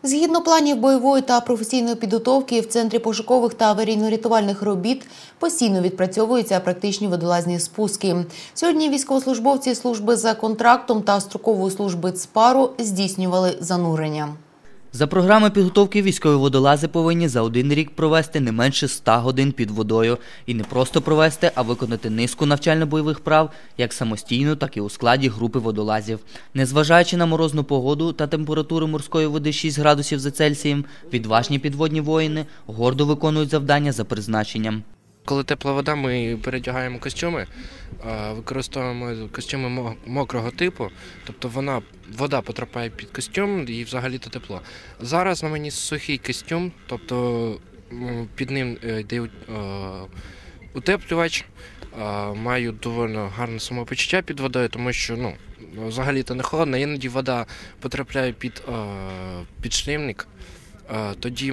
Згідно планів бойової та професійної підготовки, в Центрі пошукових та аварійно-рятувальних робіт постійно відпрацьовуються практичні водолазні спуски. Сьогодні військовослужбовці служби за контрактом та строкової служби ЦПАРу здійснювали занурення. За програмою підготовки військові водолази повинні за один рік провести не менше 100 годин під водою. І не просто провести, а виконати низку навчально-бойових прав, як самостійно, так і у складі групи водолазів. Незважаючи на морозну погоду та температуру морської води 6 градусів за Цельсієм, відважні підводні воїни гордо виконують завдання за призначенням. Коли тепла вода, ми передягаємо костюми, використовуємо костюми мокрого типу, тобто вода потрапляє під костюм і взагалі-то тепло. Зараз на мені сухий костюм, тобто під ним йде утеплювач, маю доволі гарне самопочуття під водою, тому що взагалі-то не холодно, іноді вода потрапляє під шлемник, тоді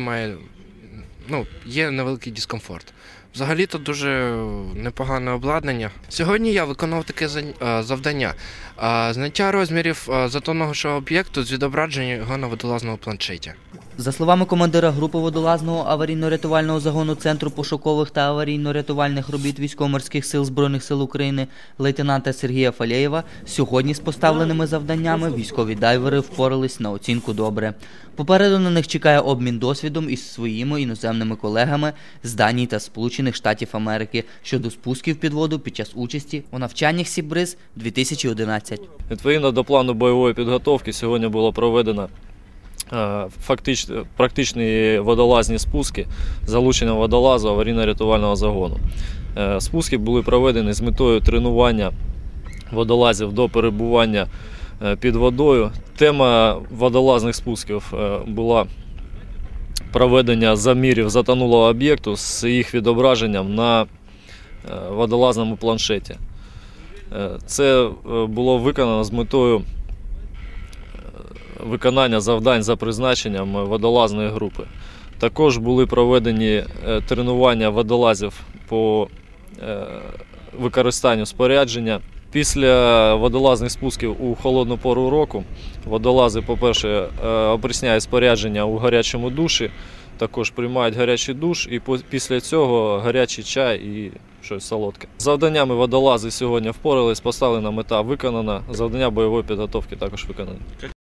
є невеликий дискомфорт. Взагалі-то дуже непогане обладнання. Сьогодні я виконав таке завдання – зняття розмірів затонного об'єкту з відображення його на водолазному планшеті. За словами командира групи водолазного аварійно-рятувального загону Центру пошукових та аварійно-рятувальних робіт Військово-морських сил Збройних сил України лейтенанта Сергія Фалєєва, сьогодні з поставленими завданнями військові дайвери впорались на оцінку добре. Попереду на них чекає обмін досвідом із своїми іноземними колегами з Данії та Сполучених Штатів Америки щодо спусків під воду під час участі у навчаннях Сібриз-2011. Відповідно до плану бойової підготовки сьогодні було проведено практичні водолазні спуски з залученням водолазу аварійно-рятувального загону. Спуски були проведені з метою тренування водолазів до перебування під водою. Тема водолазних спусків була проведення замірів затонулого об'єкту з їх відображенням на водолазному планшеті. Це було виконано з метою виконання завдань за призначенням водолазної групи. Також були проведені тренування водолазів по використанню спорядження. Після водолазних спусків у холодну пору року водолази, по-перше, опресняють спорядження у гарячому душі, також приймають гарячий душ і після цього гарячий чай і щось солодке. З завданнями водолази сьогодні впорались, поставлена мета виконана, завдання бойової підготовки також виконані.